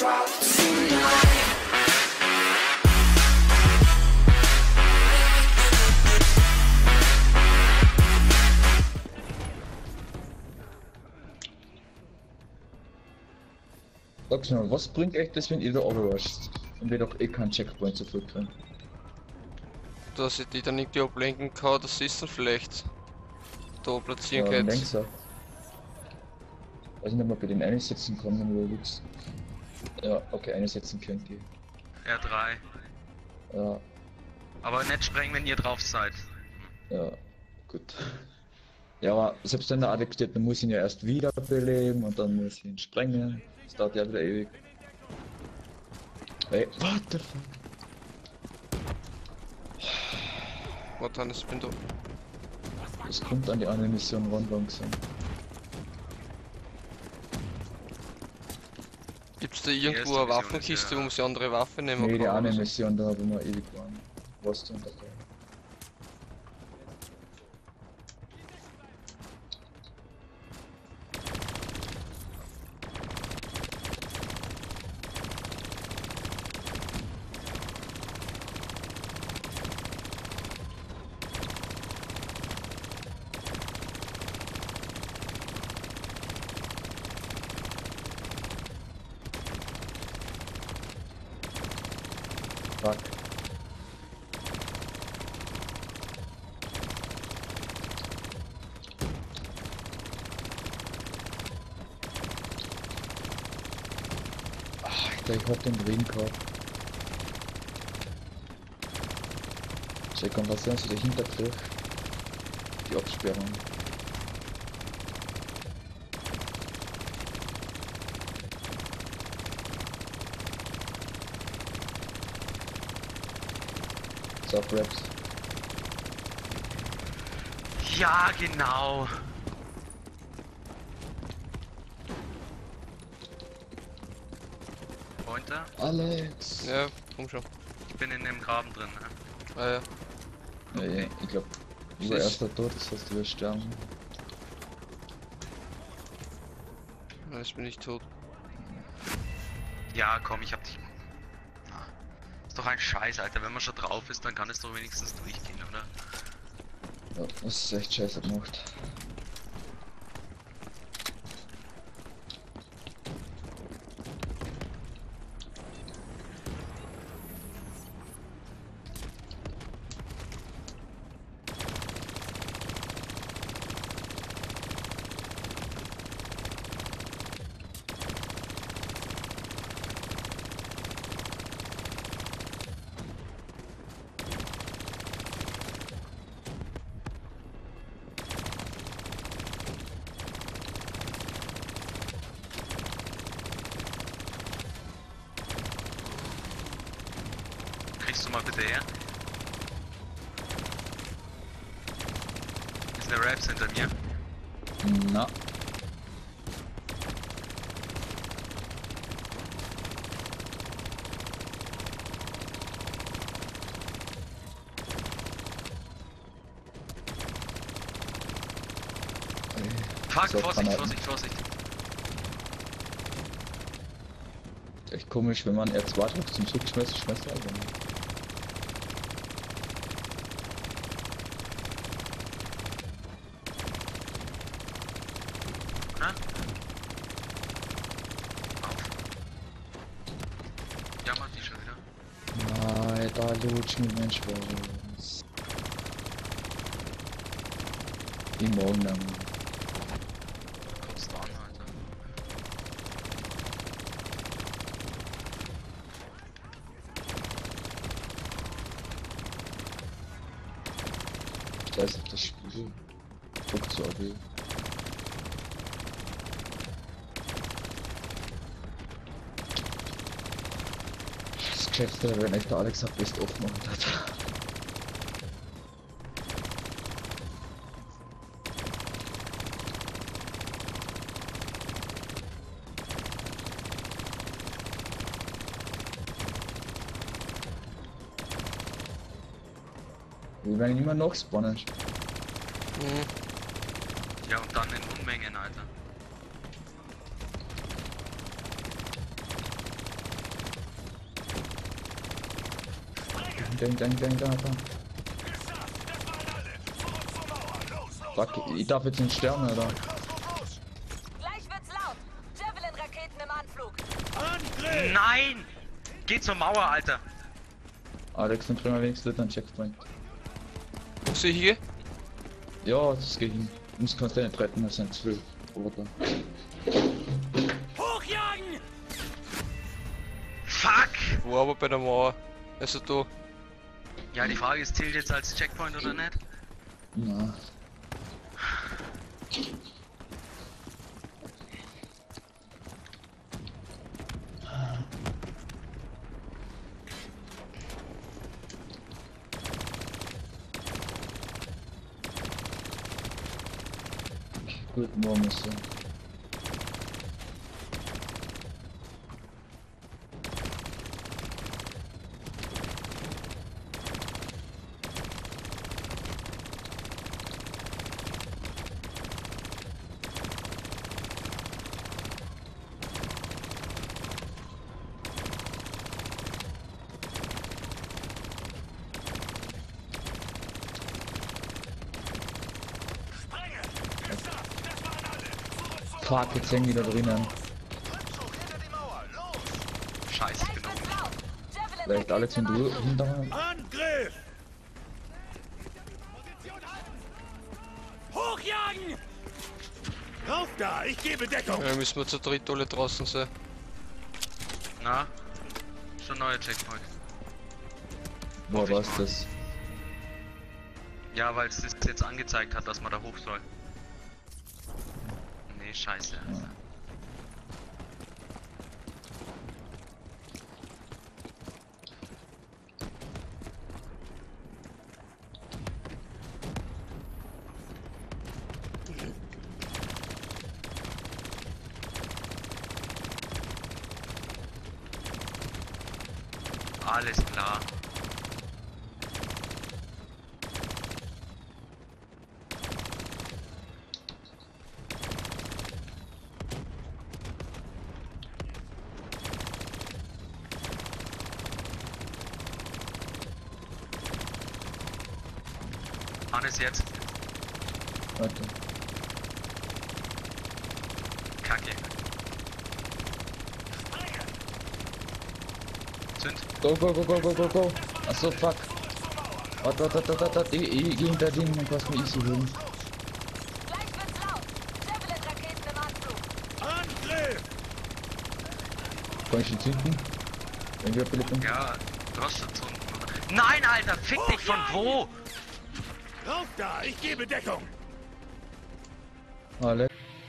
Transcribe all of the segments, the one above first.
drop tonight. Sag's mal, was bringt echt das, wenn ihr da runterrascht? Und wir doch eh keinen Checkpoint zu viel kriegen. Dass ich die dann irgendwie ablenken kann, das ist dann vielleicht da platzieren Ja, kann. denkst du. Weiß nicht, ob man bei den einsetzen kann, wenn du willst. Ja, okay, einsetzen könnt ihr. R3. Ja, Aber nicht sprengen, wenn ihr drauf seid. ja, gut. Ja, aber selbst wenn der Alex steht, dann muss ich ihn ja erst wiederbeleben und dann muss ich ihn sprengen. Das dauert ja wieder ewig. Ey, what the fuck? Warte, Hannes, ich bin da. Das kommt an die andere Mission ran langsam. Gibt's da irgendwo erste eine Mission Waffenkiste, ist ja- wo man sich andere Waffen nehmen Nee, die kann? eine oder so? Mission da, wo wir ewig waren. Was du dabei? Fuck. Alter, ich hab den Drehen gehabt. Check, was sind sie dahinter kriegt? Die Absperrung. Subraps. Ja, genau. Pointer? Alex! Ja, komm schon. Ich bin in dem Graben drin. Ne? Ah ja. Nee, ich glaub, ich war erster Tod, das heißt, du wirst sterben. Ja, jetzt bin ich tot. Ja, komm, ich hab dich. Ist doch ein Scheiß, Alter. Wenn man schon drauf ist, dann kann es doch wenigstens durchgehen, oder? Ja, das ist echt scheiße gemacht. Kriegst du mal bitte her? Ist eine Raps hinter mir. Na. Fuck, So, Vorsicht, Granaten. Vorsicht, Vorsicht. Echt komisch, wenn man R2 drückt zum Zug schmeißt, schmeißt er einfach nicht. Na? Auf. Ja, mach die schon wieder. Nein, da lutsch mit meinem Schwanz. Die morgen lang. Kurz dran, Alter. Da ist das Spiel. Druck zu AB. Das Geschäfte, wenn echt der Alex hat, bist aufgemacht hat. Wir werden immer noch spawnen. Mhm. Ja, und dann in Unmengen, Alter. Da. Fuck, ich darf jetzt nicht sterben, oder? Gleich wird's laut. Javelin-Raketen im Anflug. Nein! Geh zur Mauer, Alter! Alex, dann kriegen wir wenigstens einen Checkpoint. Wo soll ich hingehen? Ja, das geht hin. Uns kannst du nicht retten, das sind 12. Oder? Hochjagen! Fuck! Wo aber bei der Mauer? Also da. Ja, die Frage ist, zählt jetzt als Checkpoint oder nicht? Na. Gut, morgen ist so. Fuck, jetzt hängen die da drinnen. Scheiße, Gleich genau. wird's laut. Vielleicht Alex, wenn du hinter. Angriff! Hochjagen! Rauf da, ich gebe Deckung! Ja, müssen wir zu dritt alle draußen sein. Na? Schon neuer Checkpoint. Boah, was ist das? Ja, weil es das jetzt angezeigt hat, dass man da hoch soll. Nee, scheiße. Alter. Alles klar. Hannes jetzt. Warte. Kacke. Zünd. Go. Achso, fuck. Warte. Ich geh hinter denen und was mir easy holen. Gleich wird's laut. Javelin-Raketen im Anflug. Angriff! Kann ich die zünden? Wenn wir Philippen. Ja, du hast schon Zünden. Nein, Alter, fick dich von wo? Rauf da, ich gebe Deckung! Alex.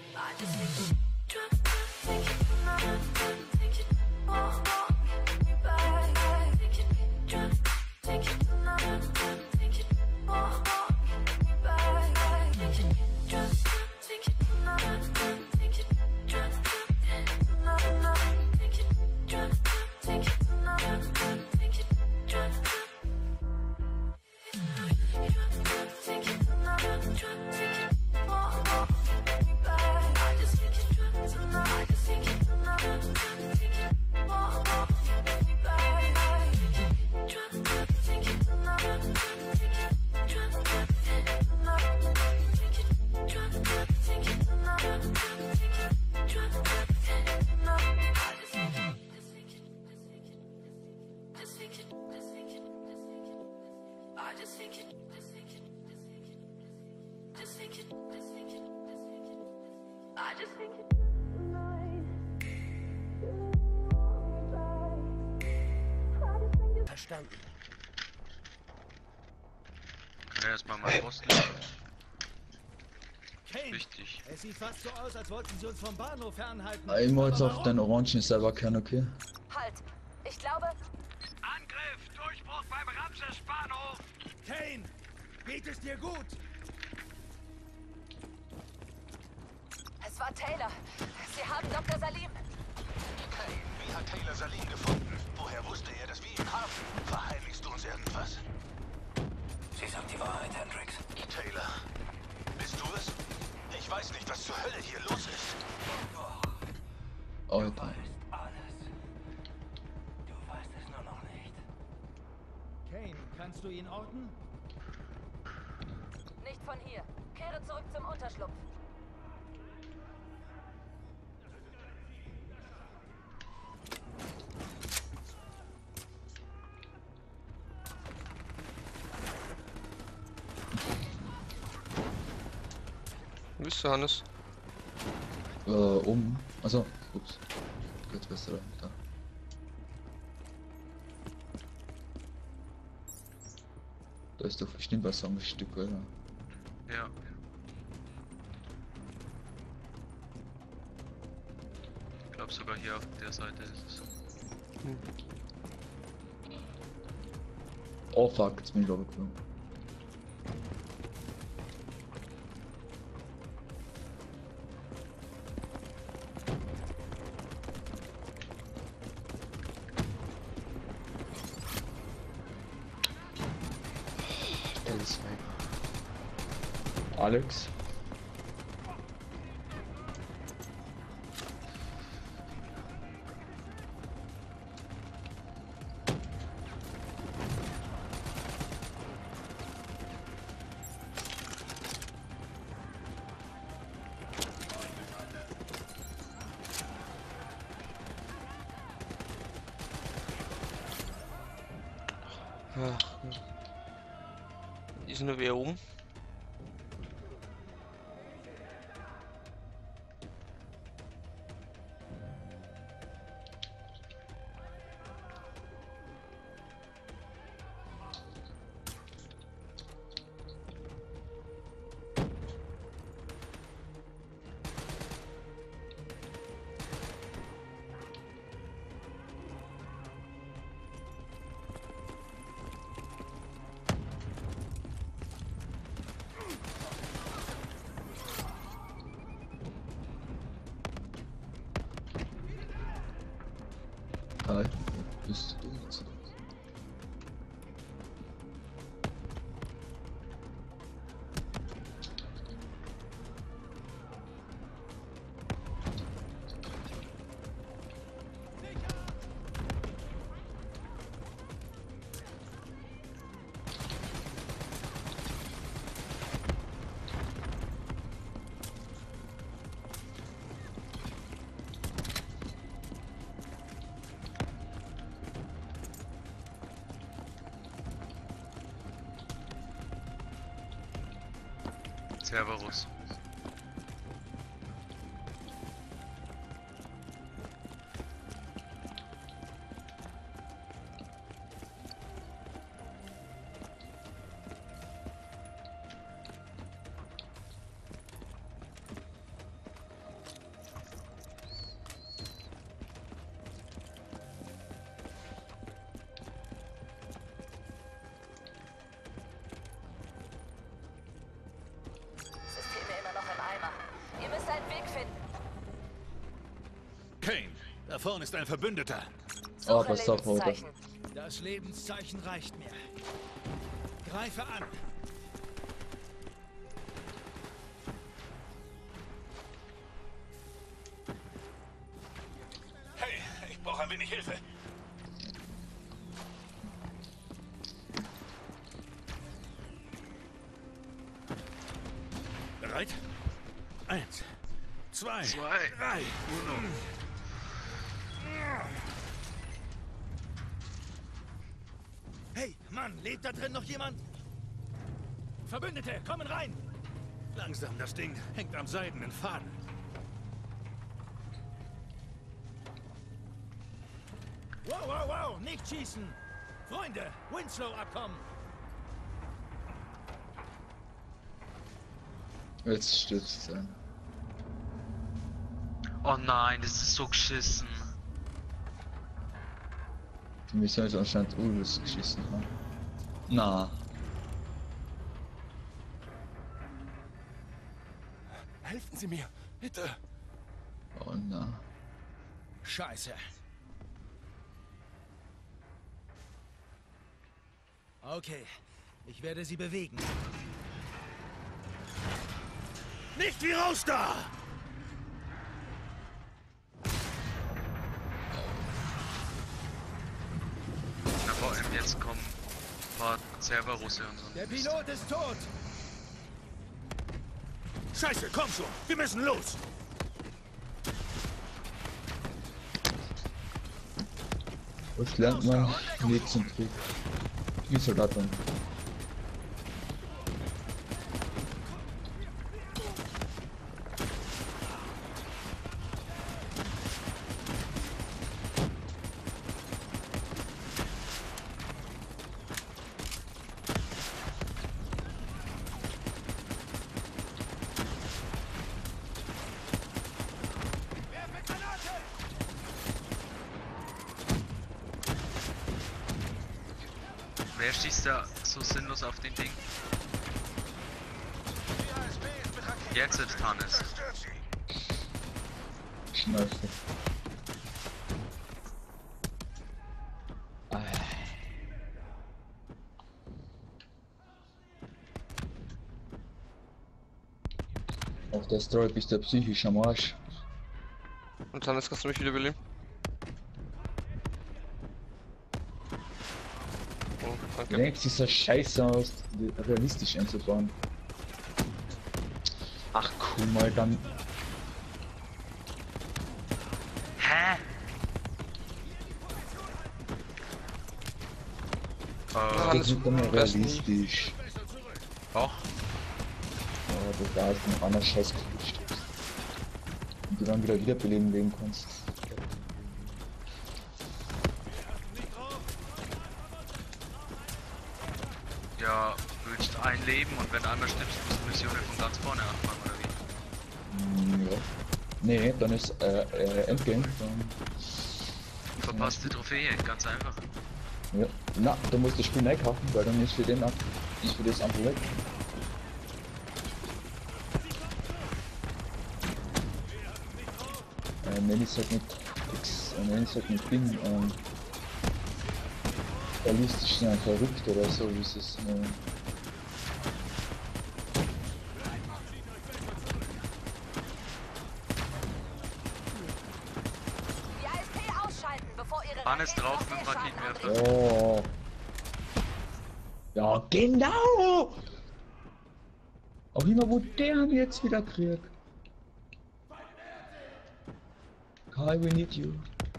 Verstanden. Ja, erstmal mal posten. Kane, Wichtig. es sieht fast so aus, als wollten sie uns vom Bahnhof fernhalten. Einmal jetzt Aber auf warum? den Orangen selber kennen, okay? Halt. Ich glaube, Angriff! Durchbruch beim Ramses-Bahnhof! Kane, geht es dir gut? es war Taylor. Sie haben Dr. Salim. Kane, wie hat Taylor Salim gefunden? Woher wusste er, dass wir ihn haben? Verheimlichst du uns irgendwas? Sie sagt die Wahrheit, Hendrix. Taylor, bist du es? Ich weiß nicht, was zur Hölle hier los ist. Alter. Alles. Du weißt es nur noch nicht. Kane, Kannst du ihn orten? Nicht von hier. Kehre zurück zum Unterschlupf. Wo bist du, Hannes? Oben. Also, ups. Geht besser da. Da ist doch bestimmt was am Stück, oder? Ja. Ich glaube sogar hier auf der Seite ist es. Oh fuck, jetzt bin ich runtergeflogen. Alex. Ist nur wer oben? Hi, bist du jetzt? Cerberus. Systeme immer noch im Eimer. Ihr müsst einen Weg finden. Kane, da vorne ist ein Verbündeter. Oh, Suche pass auf, Alter. Lebenszeichen. Das Lebenszeichen reicht mir. Greife an. Hey, ich brauche ein wenig Hilfe. Bereit? 1, 2, 2, 3. Uno. Hey, Mann, lebt da drin noch jemand? Verbündete, kommen rein! Langsam, das Ding hängt am seidenen Faden. Wow, wow, wow, nicht schießen! Freunde, Winslow-Abkommen! Jetzt stürzt es ein. Oh nein, das ist so geschissen. Die Mission ist anscheinend Ulus geschissen haben. Na. Helfen Sie mir, bitte! Oh na. Scheiße. Okay, ich werde sie bewegen. Nicht wie raus da! Na vor allem jetzt kommen ein war selber Russe und so. Der Pilot ist tot! Scheiße, komm schon! Wir müssen los! Was lernt man? Weg zum Krieg. Spielsoldaten. Wer schießt da so sinnlos auf den Ding? Jetzt ist Hannes. Schnauze. Auf der Story bist du psychisch am Arsch. Und Hannes, kannst du mich wieder beleben? Oh, danke. Lenkt dieser Scheiße aus, realistisch einzubauen. Ach guck mal, dann. Hä? Ja, Das ist dann realistisch. Doch. Ja, da ist noch einer Scheiß gewischt. Und du dann wieder wiederbeleben leben kannst. Ja, willst ein Leben und wenn du einmal stirbst, musst du Missionen von ganz vorne anfangen, oder wie? Ja. Nee, dann ist Endgame. Dann, Verpasst die Trophäe, ganz einfach. ja. Na, da musst du das Spiel neu kaufen, weil dann ist für den ist für das einfach weg. Nenn ich halt nicht nenn ich halt nicht Ding, realistisch sein, verrückt oder so, wie es ist. Die ASP ausschalten, bevor ihre Hannes Raketen drauf auf mit dem der Schaden Raketenwerfer. Oh. Ja, genau! Auch immer, wo der ihn jetzt wieder kriegt. Kai, we need you.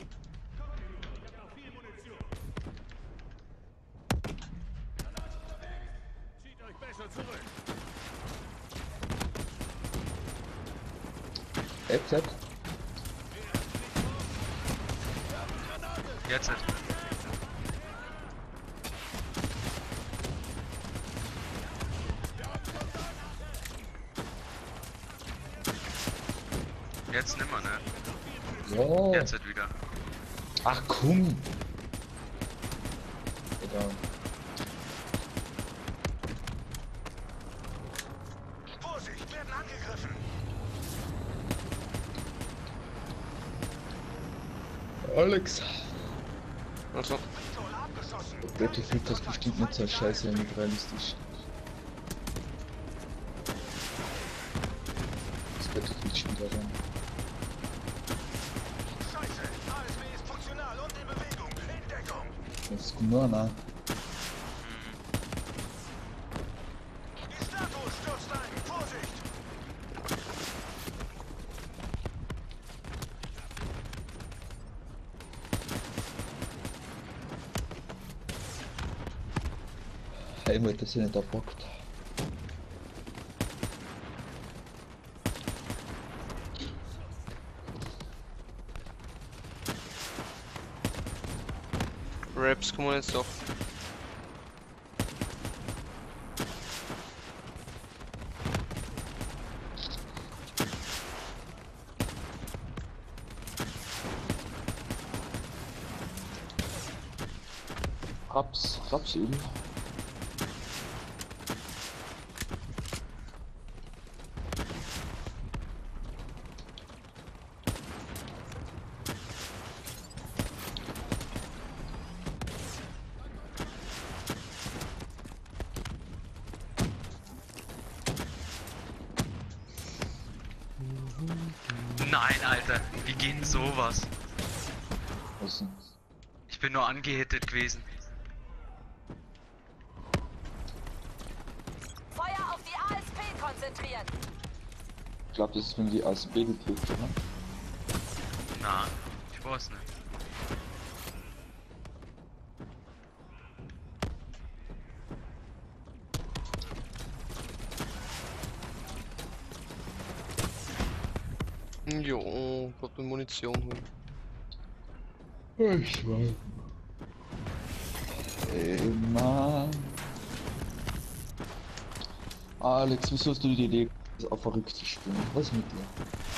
Zieht euch besser zurück! FZ. Jetzt. Jetzt nimmer, ne? Ja. Jetzt wieder. Ach komm. Oder. Vorsicht, werden angegriffen! Alex. Also, Pistole abgeschossen! Battlefield ist bestimmt nicht so scheiße nicht realistisch. Das Battlefield schon wieder dann. Scheiße! ASW ist funktional und in Bewegung! In Deckung! Das ist nur nah. Die Statue stürzt ein! Vorsicht! Helmut, das ist nicht erbockt. Raps kommen jetzt doch. Rapsöl. Nein, Alter, wie geht denn sowas? Was denn? Ich bin nur angehittet gewesen. konzentrieren. Ich glaube, das ist, wenn die ASB geklickt, oder? Na, ich weiß nicht. Jo, Gott, mit Munition holen. Ich weiß. Ey, Mann. Alex, wieso hast du die Idee, auf verrückt zu spielen? Was ist mit dir?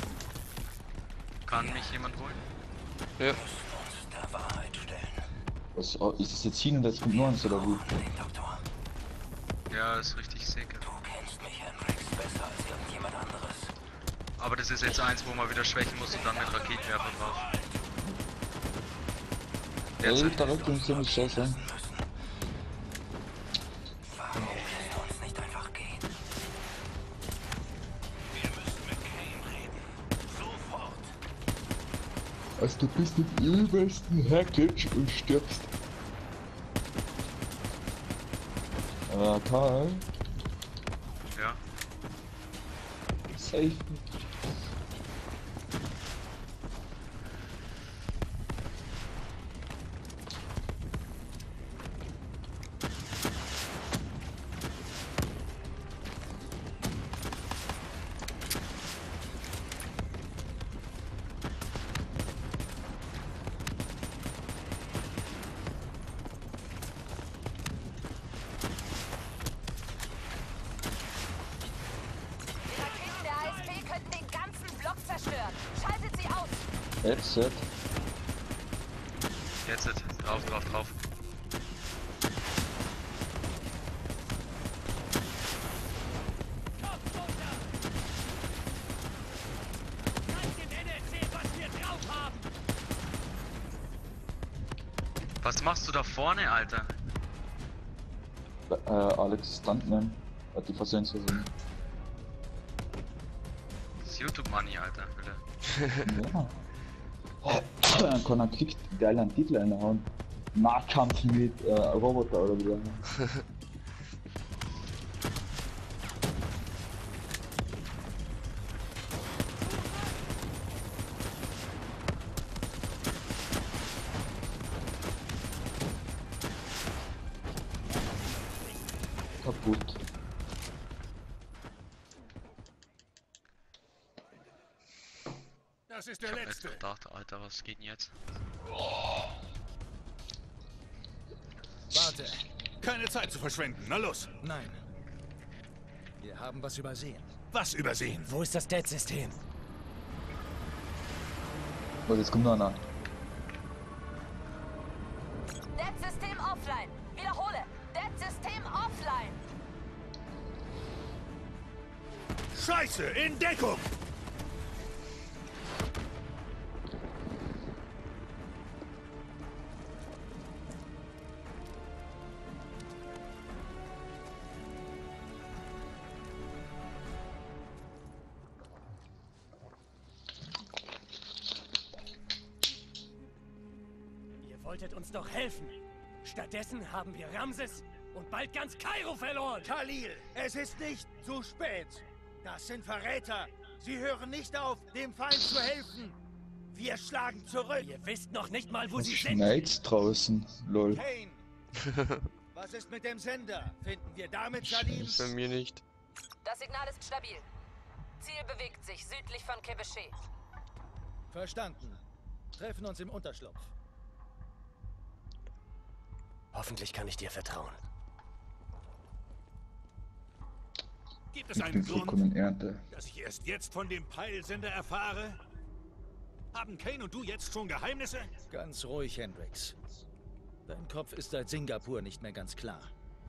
Kann mich jemand holen? Ja, Uns der Wahrheit stellen. Was, ist es jetzt 37.9 oder wie? Den Doktor. Ja, ist richtig sicher. Du kennst mich, Hendricks, besser als irgendjemand anderes. Aber das ist jetzt eins, wo man wieder schwächen muss und dann mit Raketenwerfer drauf. Ey, verrückt und ziemlich scheiße. Warum lässt du uns nicht einfach gehen? Wir müssen mit Kane reden. Sofort. Also du bist im übelsten Hackage und stirbst. Karl, Ja. safe. Die Raketen der ASP könnten den ganzen Block zerstören. Schaltet sie aus. Headset. Jetzt. Drauf, drauf, drauf. Was machst du da vorne, Alter? Alex Stuntman hat die Versensor sind. Das ist YouTube Money, Alter. Will Ja. Dann kann er kriegt geil einen Titel einhauen. Nahkampf mit Roboter oder wie. Kaputt. Das ist Ich der hab echt letzte. gedacht, Alter, was geht denn jetzt? Warte. Keine Zeit zu verschwenden. Na los. Nein. Wir haben was übersehen. Was übersehen? Wo ist das Dead-System? Was, jetzt kommt noch einer. Dead-System offline. Wiederhole. Dead-System offline. Scheiße, in Deckung! Ihr wolltet uns doch helfen. Stattdessen haben wir Ramses und bald ganz Kairo verloren. Khalil, es ist nicht zu spät. Das sind Verräter. Sie hören nicht auf, dem Feind zu helfen. Wir schlagen zurück. Ihr wisst noch nicht mal, wo Es sie sind. schneit's draußen, lol. Kane, was ist mit dem Sender? Finden wir damit Salim? bei mir nicht. Das Signal ist stabil. Ziel bewegt sich südlich von Kebeche. Verstanden. Treffen uns im Unterschlupf. Hoffentlich kann ich dir vertrauen. Gibt es Ich einen bin Grund, vollkommen Ernte. dass ich erst jetzt von dem Peilsender erfahre? Haben Kane und du jetzt schon Geheimnisse? Ganz ruhig, Hendricks. Dein Kopf ist seit Singapur nicht mehr ganz klar.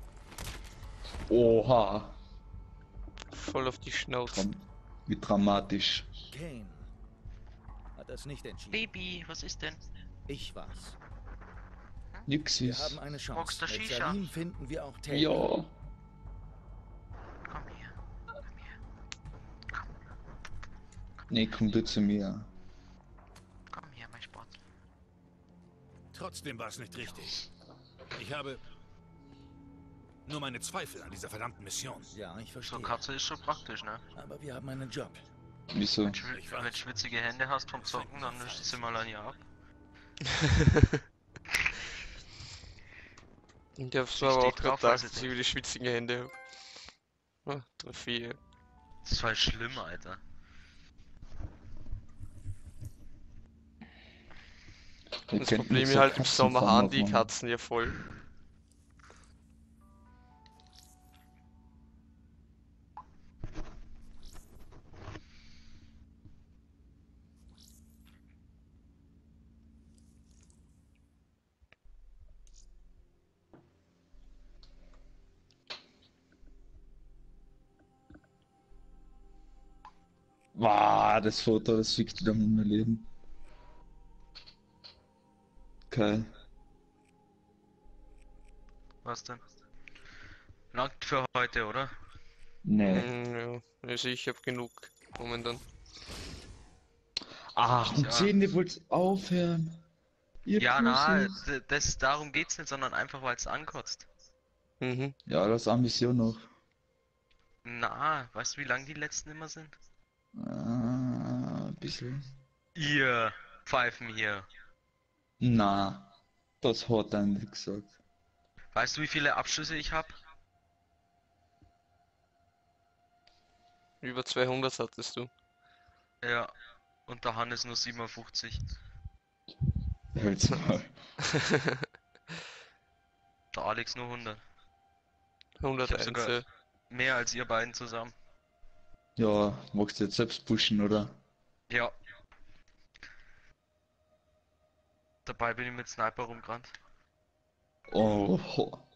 Oha. Voll auf die Schnauze. Wie dramatisch. Kane hat das nicht entschieden. Baby, was ist denn? Ich war's. Nix Wir ist. haben eine Chance. Rockst du Mit Shisha? Salim finden wir auch Taylor. Ja. Komm her. Komm her. Nee, komm du zu mir. Komm her, mein Sport. Trotzdem war es nicht richtig. Ich habe Nur meine Zweifel an dieser verdammten Mission. Ja, ich So verstehe. eine Katze ist schon praktisch, ne? Aber wir haben einen Job. Wieso? Wenn du schwitzige Hände hast vom Zocken, dann löscht sie mal an ihr ab. Ich hab's Sie aber auch steht gerade drauf, weil gedacht, sie dass ich über die schwitzigen Hände hab. Ah, Trophäe. Das ist voll schlimm, Alter. Wir Das könnten Problem jetzt ist so halt im Sommer Katzenfarm haben die aufmachen. Katzen ja voll. Wow, das Foto, das fickt wieder mit meinem Leben. Okay. Was denn? Langt für heute, oder? Nee. Ja, also ich hab genug momentan. Ach, um Ja. 10 ihr wollt aufhören. Ihr Ja, na, Pussys. darum geht's nicht, sondern einfach weil es ankotzt. Mhm. Ja, das ist Ambition noch. Na, weißt du, wie lang die letzten immer sind? Ein bisschen. Ihr Pfeifen hier. Na, das hat er nicht gesagt. Weißt du, wie viele Abschüsse ich hab? Über 200 hattest du. Ja. Und der Hannes nur 57. Hält's mal. Der Alex nur 100. 101. sogar- Ja. Mehr als ihr beiden zusammen. Ja, magst du jetzt selbst pushen, oder? Ja. Dabei bin ich mit Sniper rumgerannt. Oh,